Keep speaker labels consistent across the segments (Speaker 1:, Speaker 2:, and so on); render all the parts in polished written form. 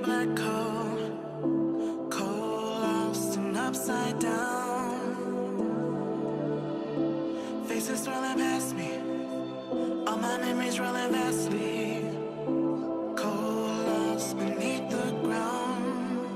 Speaker 1: black hole, cold, lost and upside down. Faces swirling past me, all my memories rolling vastly. Cold, lost beneath the ground.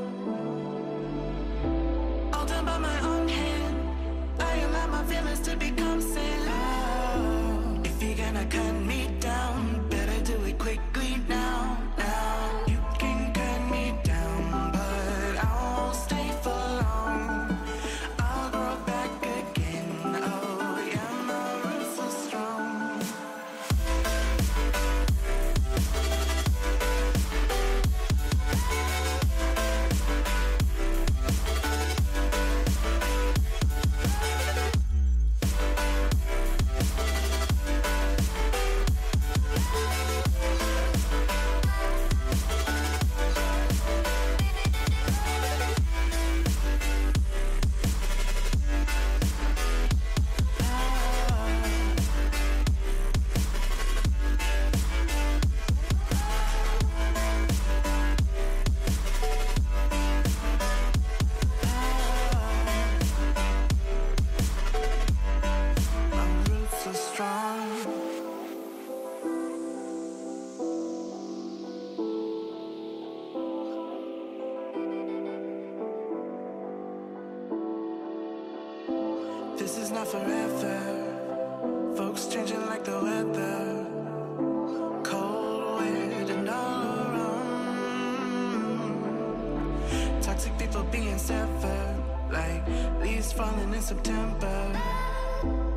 Speaker 1: All done by my own hand, I allow my feelings to become sand. Oh, if you're gonna cut me down, better do it quickly now. You can cut me down, but I won't stay for long. I'll grow back again. Oh yeah, my roots are strong. This is not forever. Folks changing like the weather. Cold, wet, and all around. Toxic people being severed, like leaves falling in September.